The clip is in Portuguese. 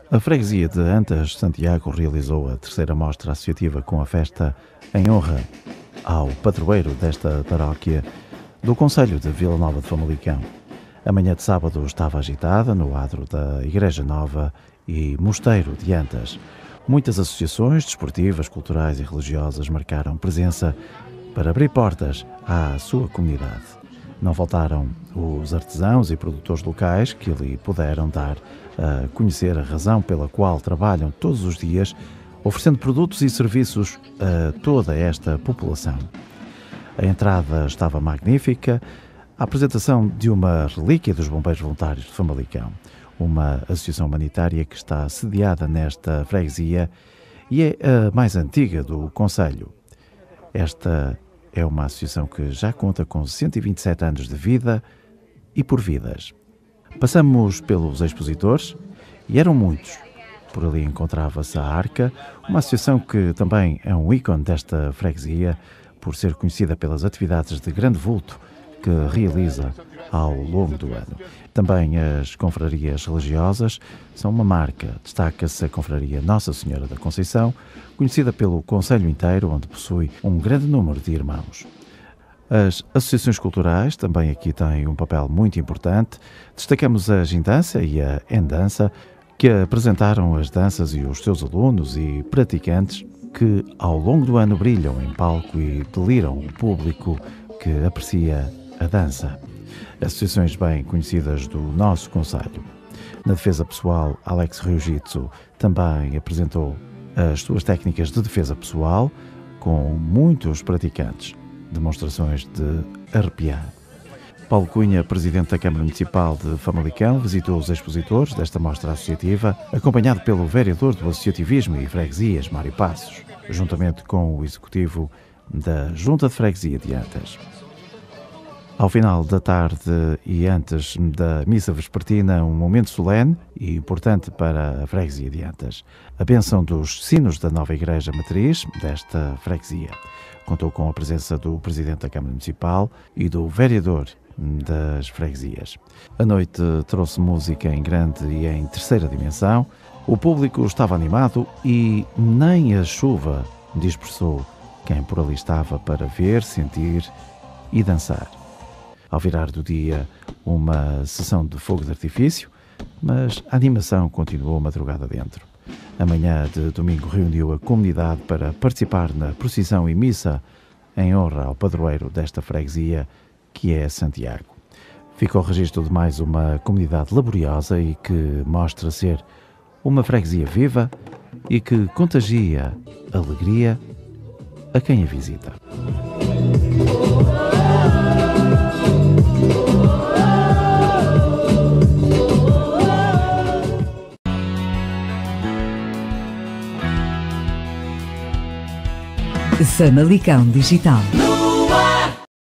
A freguesia de Antas Santiago realizou a terceira mostra associativa com a festa em honra ao padroeiro desta paróquia do concelho de Vila Nova de Famalicão. A manhã de sábado estava agitada no adro da Igreja Nova e Mosteiro de Antas. Muitas associações desportivas, culturais e religiosas marcaram presença para abrir portas à sua comunidade. Não faltaram os artesãos e produtores locais que ali puderam dar a conhecer a razão pela qual trabalham todos os dias, oferecendo produtos e serviços a toda esta população. A entrada estava magnífica, a apresentação de uma relíquia dos Bombeiros Voluntários de Famalicão, uma associação humanitária que está sediada nesta freguesia e é a mais antiga do concelho. Esta é uma associação que já conta com 127 anos de vida e por vidas. Passamos pelos expositores e eram muitos. Por ali encontrava-se a Arca, uma associação que também é um ícone desta freguesia, por ser conhecida pelas atividades de grande vulto que realiza ao longo do ano. Também as confrarias religiosas são uma marca. Destaca-se a confraria Nossa Senhora da Conceição, conhecida pelo concelho inteiro, onde possui um grande número de irmãos. As associações culturais também aqui têm um papel muito importante. Destacamos a Gindança e a Endança, que apresentaram as danças e os seus alunos e praticantes que ao longo do ano brilham em palco e deliram o público que aprecia a dança. Associações bem conhecidas do nosso concelho. Na defesa pessoal, Alex Ryujitsu também apresentou as suas técnicas de defesa pessoal com muitos praticantes. Demonstrações de arrepiar. Paulo Cunha, presidente da Câmara Municipal de Famalicão, visitou os expositores desta mostra associativa, acompanhado pelo vereador do Associativismo e Freguesias, Mário Passos, juntamente com o executivo da Junta de Freguesia de Antas. Ao final da tarde e antes da missa vespertina, um momento solene e importante para a freguesia de Antas. A bênção dos sinos da nova igreja matriz desta freguesia. Contou com a presença do presidente da Câmara Municipal e do vereador das freguesias. A noite trouxe música em grande e em terceira dimensão. O público estava animado e nem a chuva dispersou quem por ali estava para ver, sentir e dançar. Ao virar do dia, uma sessão de fogo de artifício, mas a animação continuou madrugada dentro. A manhã de domingo reuniu a comunidade para participar na procissão e missa em honra ao padroeiro desta freguesia, que é Santiago. Fica o registro de mais uma comunidade laboriosa e que mostra ser uma freguesia viva e que contagia alegria a quem a visita. Famalicão Digital.